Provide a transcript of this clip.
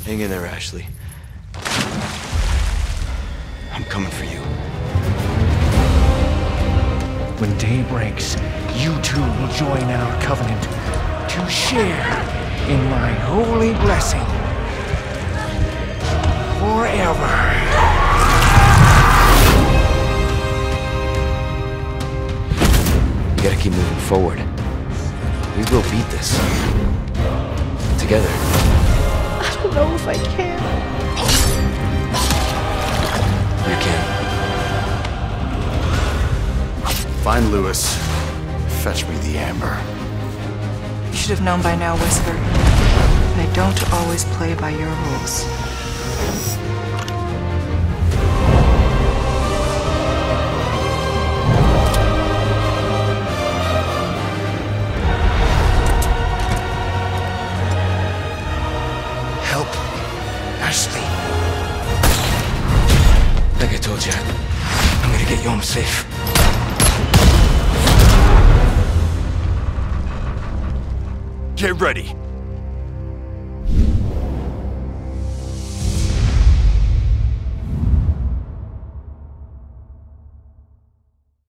Hang in there, Ashley. I'm coming for you. When day breaks, you two will join our covenant to share in my holy blessing forever. We gotta keep moving forward. We will beat this. Together. I don't know if I can. You can. Find Lewis. Fetch me the amber. You should have known by now, Whisper. I don't always play by your rules. Help, Ashley. Like I told you, I'm gonna get you home safe. Get ready.